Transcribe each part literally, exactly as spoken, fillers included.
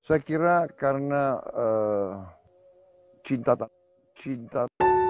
Saya kira karena uh, cinta cinta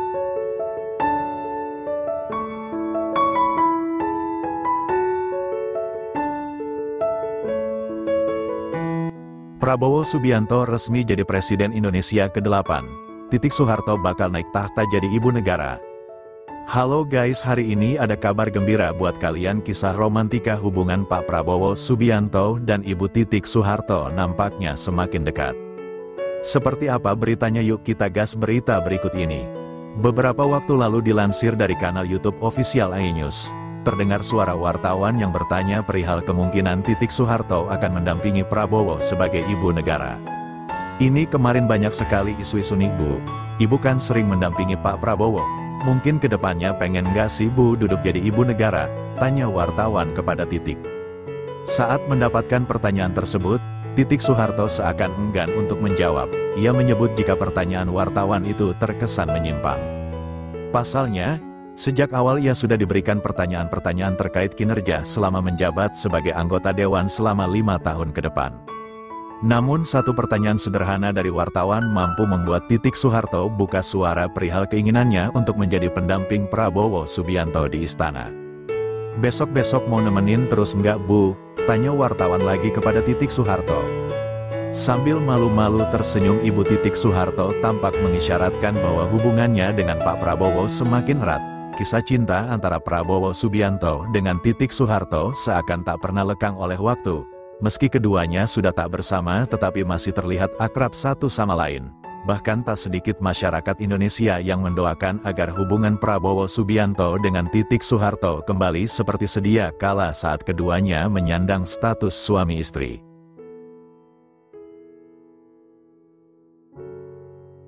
Prabowo Subianto resmi jadi Presiden Indonesia kedelapan. Titik Soeharto bakal naik tahta jadi ibu negara. Halo guys, hari ini ada kabar gembira buat kalian. Kisah romantika hubungan Pak Prabowo Subianto dan Ibu Titik Soeharto nampaknya semakin dekat. Seperti apa beritanya? Yuk kita gas berita berikut ini. Beberapa waktu lalu dilansir dari kanal YouTube official iNews, terdengar suara wartawan yang bertanya perihal kemungkinan Titik Soeharto akan mendampingi Prabowo sebagai ibu negara. Ini kemarin banyak sekali isu-isu nih Bu, Ibu kan sering mendampingi Pak Prabowo, mungkin kedepannya pengen gak sih Bu duduk jadi ibu negara? Tanya wartawan kepada Titik. Saat mendapatkan pertanyaan tersebut, Titik Soeharto seakan enggan untuk menjawab. Ia menyebut jika pertanyaan wartawan itu terkesan menyimpang. Pasalnya, sejak awal ia sudah diberikan pertanyaan-pertanyaan terkait kinerja selama menjabat sebagai anggota Dewan selama lima tahun ke depan. Namun satu pertanyaan sederhana dari wartawan mampu membuat Titik Soeharto buka suara perihal keinginannya untuk menjadi pendamping Prabowo Subianto di istana. Besok-besok mau nemenin terus enggak Bu? Tanya wartawan lagi kepada Titik Soeharto. Sambil malu-malu tersenyum, Ibu Titik Soeharto tampak mengisyaratkan bahwa hubungannya dengan Pak Prabowo semakin erat. Kisah cinta antara Prabowo Subianto dengan Titik Soeharto seakan tak pernah lekang oleh waktu. Meski keduanya sudah tak bersama, tetapi masih terlihat akrab satu sama lain. Bahkan tak sedikit masyarakat Indonesia yang mendoakan agar hubungan Prabowo Subianto dengan Titik Soeharto kembali seperti sedia kala saat keduanya menyandang status suami istri.